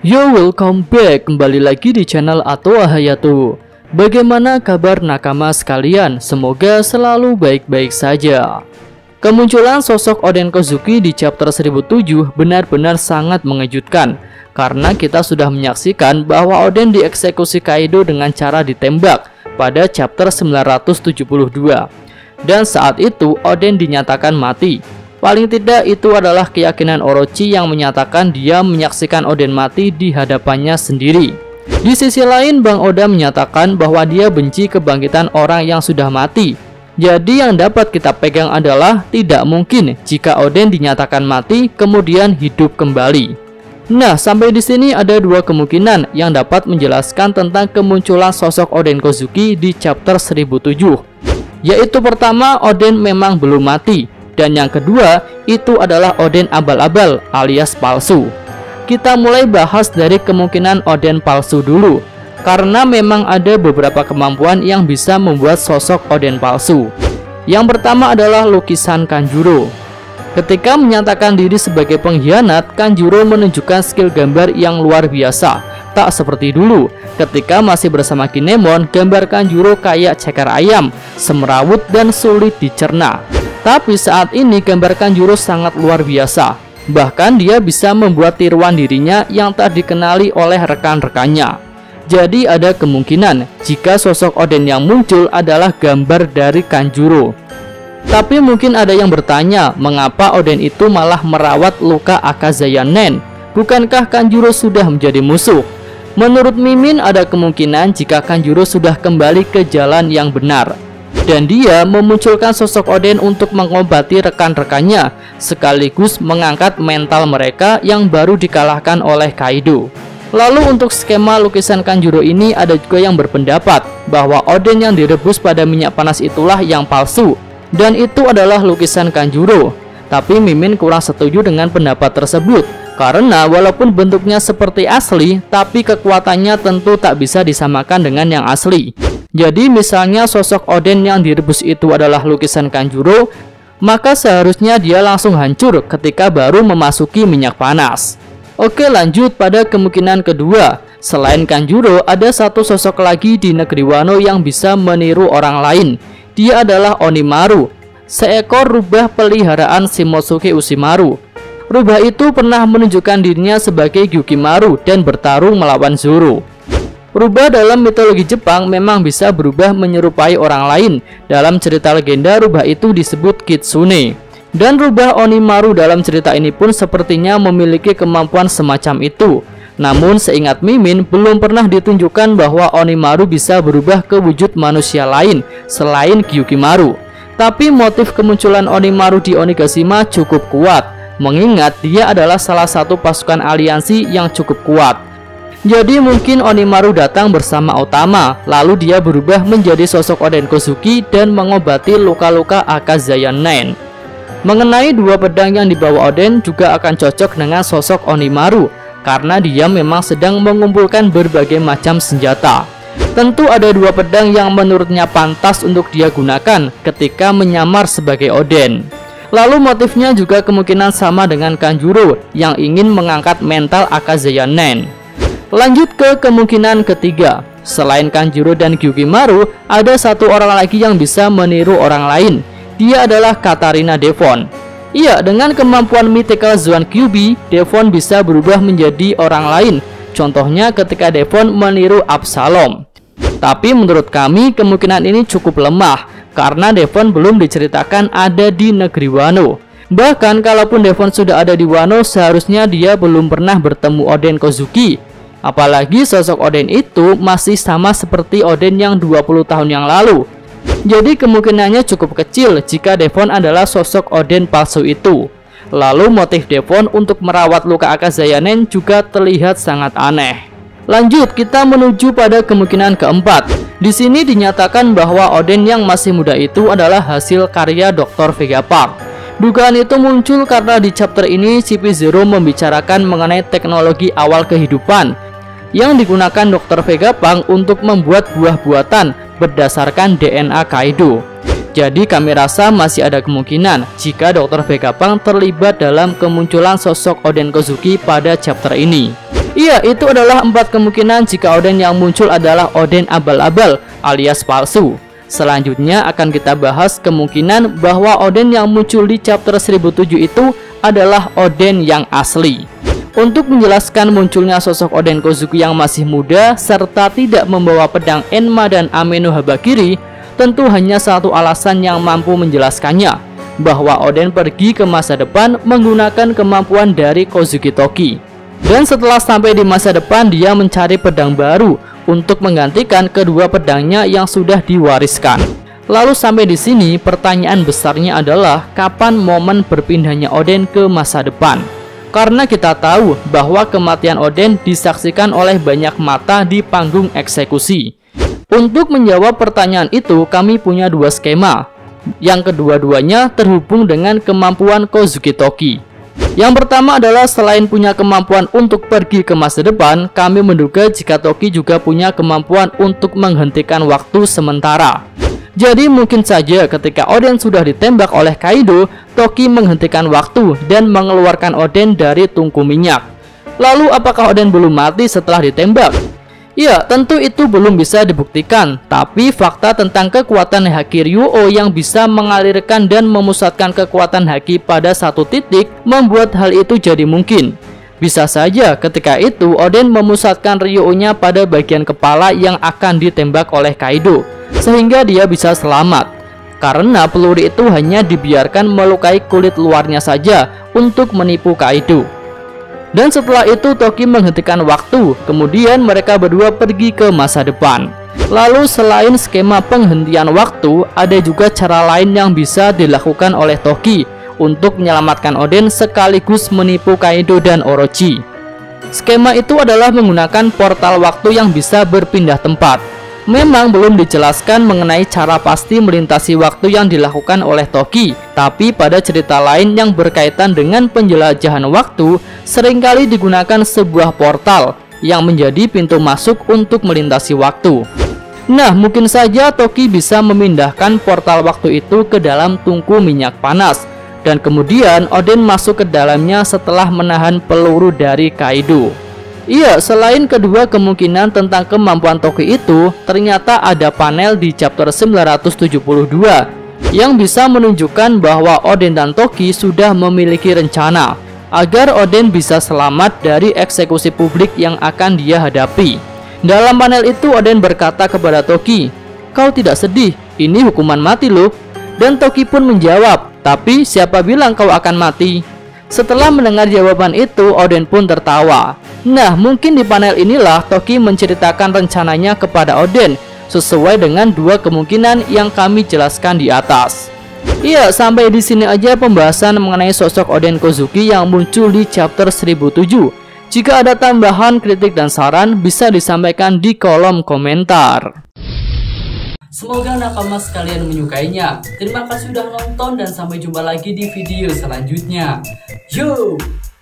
Yo, welcome back, kembali lagi di channel Atoa Hayato. Bagaimana kabar nakama sekalian? Semoga selalu baik-baik saja. Kemunculan sosok Oden Kozuki di chapter 1007 benar-benar sangat mengejutkan, karena kita sudah menyaksikan bahwa Oden dieksekusi Kaido dengan cara ditembak pada chapter 972. Dan saat itu Oden dinyatakan mati. Paling tidak itu adalah keyakinan Orochi yang menyatakan dia menyaksikan Oden mati di hadapannya sendiri. Di sisi lain, Bang Oda menyatakan bahwa dia benci kebangkitan orang yang sudah mati. Jadi yang dapat kita pegang adalah tidak mungkin jika Oden dinyatakan mati kemudian hidup kembali. Nah, sampai di sini ada dua kemungkinan yang dapat menjelaskan tentang kemunculan sosok Oden Kozuki di chapter 1007. Yaitu pertama, Oden memang belum mati. Dan yang kedua, itu adalah Oden abal-abal alias palsu. Kita mulai bahas dari kemungkinan Oden palsu dulu, karena memang ada beberapa kemampuan yang bisa membuat sosok Oden palsu. Yang pertama adalah lukisan Kanjuro. Ketika menyatakan diri sebagai pengkhianat, Kanjuro menunjukkan skill gambar yang luar biasa. Tak seperti dulu, ketika masih bersama Kinemon, gambar Kanjuro kayak ceker ayam, semrawut dan sulit dicerna. Tapi saat ini gambar Kanjuro sangat luar biasa. Bahkan dia bisa membuat tiruan dirinya yang tak dikenali oleh rekan-rekannya. Jadi ada kemungkinan jika sosok Oden yang muncul adalah gambar dari Kanjuro. Tapi mungkin ada yang bertanya, mengapa Oden itu malah merawat luka Akazaya Nen? Bukankah Kanjuro sudah menjadi musuh? Menurut Mimin ada kemungkinan jika Kanjuro sudah kembali ke jalan yang benar. Dan dia memunculkan sosok Oden untuk mengobati rekan-rekannya, sekaligus mengangkat mental mereka yang baru dikalahkan oleh Kaido. Lalu untuk skema lukisan Kanjuro ini ada juga yang berpendapat bahwa Oden yang direbus pada minyak panas itulah yang palsu, dan itu adalah lukisan Kanjuro. Tapi Mimin kurang setuju dengan pendapat tersebut, karena walaupun bentuknya seperti asli, tapi kekuatannya tentu tak bisa disamakan dengan yang asli. Jadi misalnya sosok Oden yang direbus itu adalah lukisan Kanjuro, maka seharusnya dia langsung hancur ketika baru memasuki minyak panas. Oke, lanjut pada kemungkinan kedua. Selain Kanjuro, ada satu sosok lagi di negeri Wano yang bisa meniru orang lain. Dia adalah Onimaru, seekor rubah peliharaan Shimotsuke Ushimaru. Rubah itu pernah menunjukkan dirinya sebagai Gyukimaru dan bertarung melawan Zoro. Rubah dalam mitologi Jepang memang bisa berubah menyerupai orang lain. Dalam cerita legenda, rubah itu disebut Kitsune. Dan rubah Onimaru dalam cerita ini pun sepertinya memiliki kemampuan semacam itu. Namun seingat Mimin, belum pernah ditunjukkan bahwa Onimaru bisa berubah ke wujud manusia lain selain Gyukimaru. Tapi motif kemunculan Onimaru di Onigashima cukup kuat, mengingat dia adalah salah satu pasukan aliansi yang cukup kuat. Jadi mungkin Onimaru datang bersama Otama, lalu dia berubah menjadi sosok Oden Kozuki dan mengobati luka-luka Akazaya Nen. Mengenai dua pedang yang dibawa Oden juga akan cocok dengan sosok Onimaru, karena dia memang sedang mengumpulkan berbagai macam senjata. Tentu ada dua pedang yang menurutnya pantas untuk dia gunakan ketika menyamar sebagai Oden. Lalu motifnya juga kemungkinan sama dengan Kanjuro yang ingin mengangkat mental Akazaya Nen. Lanjut ke kemungkinan ketiga. Selain Kanjuro dan Gyukimaru, ada satu orang lagi yang bisa meniru orang lain. Dia adalah Katarina Devon. Iya, dengan kemampuan Mythical Zoan Kyuubi, Devon bisa berubah menjadi orang lain. Contohnya ketika Devon meniru Absalom. Tapi menurut kami kemungkinan ini cukup lemah, karena Devon belum diceritakan ada di negeri Wano. Bahkan kalaupun Devon sudah ada di Wano, seharusnya dia belum pernah bertemu Oden Kozuki. Apalagi sosok Oden itu masih sama seperti Oden yang 20 tahun yang lalu. Jadi kemungkinannya cukup kecil jika Devon adalah sosok Oden palsu itu. Lalu motif Devon untuk merawat luka Akazaya Nen juga terlihat sangat aneh. Lanjut, kita menuju pada kemungkinan keempat. Di sini dinyatakan bahwa Oden yang masih muda itu adalah hasil karya Dr. Vegapunk. Dugaan itu muncul karena di chapter ini CP0 membicarakan mengenai teknologi awal kehidupan yang digunakan Dr. Vegapunk untuk membuat buah buatan berdasarkan DNA Kaido. Jadi kami rasa masih ada kemungkinan jika Dr. Vegapunk terlibat dalam kemunculan sosok Oden Kozuki pada chapter ini. Iya, itu adalah 4 kemungkinan jika Oden yang muncul adalah Oden abal-abal alias palsu. Selanjutnya akan kita bahas kemungkinan bahwa Oden yang muncul di chapter 1007 itu adalah Oden yang asli. Untuk menjelaskan munculnya sosok Oden Kozuki yang masih muda serta tidak membawa pedang Enma dan Ame no Habakiri, tentu hanya satu alasan yang mampu menjelaskannya, bahwa Oden pergi ke masa depan menggunakan kemampuan dari Kozuki Toki. Dan setelah sampai di masa depan, dia mencari pedang baru untuk menggantikan kedua pedangnya yang sudah diwariskan. Lalu sampai di sini, pertanyaan besarnya adalah kapan momen berpindahnya Oden ke masa depan? Karena kita tahu bahwa kematian Oden disaksikan oleh banyak mata di panggung eksekusi. Untuk menjawab pertanyaan itu, kami punya 2 skema, yang kedua-duanya terhubung dengan kemampuan Kozuki Toki. Yang pertama adalah selain punya kemampuan untuk pergi ke masa depan, kami menduga jika Toki juga punya kemampuan untuk menghentikan waktu sementara. Jadi mungkin saja ketika Oden sudah ditembak oleh Kaido, Toki menghentikan waktu dan mengeluarkan Oden dari tungku minyak. Lalu apakah Oden belum mati setelah ditembak? Ya, tentu itu belum bisa dibuktikan, tapi fakta tentang kekuatan Haki Ryuo yang bisa mengalirkan dan memusatkan kekuatan Haki pada satu titik membuat hal itu jadi mungkin. Bisa saja ketika itu Oden memusatkan Ryuo-nya pada bagian kepala yang akan ditembak oleh Kaido, sehingga dia bisa selamat. Karena peluru itu hanya dibiarkan melukai kulit luarnya saja untuk menipu Kaido. Dan setelah itu Toki menghentikan waktu, kemudian mereka berdua pergi ke masa depan. Lalu selain skema penghentian waktu, ada juga cara lain yang bisa dilakukan oleh Toki untuk menyelamatkan Oden sekaligus menipu Kaido dan Orochi. Skema itu adalah menggunakan portal waktu yang bisa berpindah tempat. Memang belum dijelaskan mengenai cara pasti melintasi waktu yang dilakukan oleh Toki, tapi pada cerita lain yang berkaitan dengan penjelajahan waktu, seringkali digunakan sebuah portal yang menjadi pintu masuk untuk melintasi waktu. Nah, mungkin saja Toki bisa memindahkan portal waktu itu ke dalam tungku minyak panas, dan kemudian Oden masuk ke dalamnya setelah menahan peluru dari Kaido. Iya, selain kedua kemungkinan tentang kemampuan Toki itu, ternyata ada panel di chapter 972 yang bisa menunjukkan bahwa Oden dan Toki sudah memiliki rencana agar Oden bisa selamat dari eksekusi publik yang akan dia hadapi. Dalam panel itu Oden berkata kepada Toki, "Kau tidak sedih, ini hukuman mati loh." Dan Toki pun menjawab, "Tapi siapa bilang kau akan mati?" Setelah mendengar jawaban itu, Oden pun tertawa. Nah, mungkin di panel inilah Toki menceritakan rencananya kepada Oden sesuai dengan 2 kemungkinan yang kami jelaskan di atas. Iya, sampai di sini aja pembahasan mengenai sosok Oden Kozuki yang muncul di chapter 1007. Jika ada tambahan, kritik dan saran bisa disampaikan di kolom komentar. Semoga nakama sekalian menyukainya. Terima kasih sudah nonton dan sampai jumpa lagi di video selanjutnya. Yo!